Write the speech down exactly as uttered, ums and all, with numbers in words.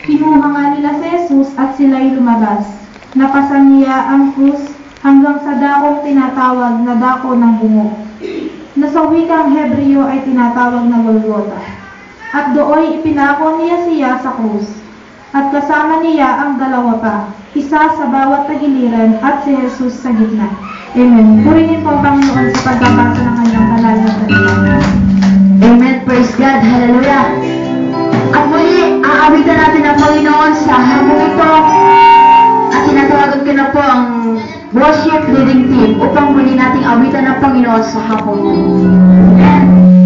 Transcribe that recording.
Kinuha nga nila si Jesus at sila'y lumabas. Napasan niya ang krus hanggang sa dakong tinatawag na dako ng bungo, na sa wikang Hebreo ay tinatawag na Golgota. At dooy ipinako niya siya sa krus. At kasama niya ang dalawa pa, isa sa bawat tagiliran at si Jesus sa gitna. Amen. Purihin po ang Panginoon sa pagbabasa ng kanyang banal na salita. Amen. Praise God. Hallelujah. At muli, aawitan natin ang Panginoon sa hapong ito. At tinatawagan ko na po ang worship leading team upang muli nating awitan ang Panginoon sa hapong ito. Amen.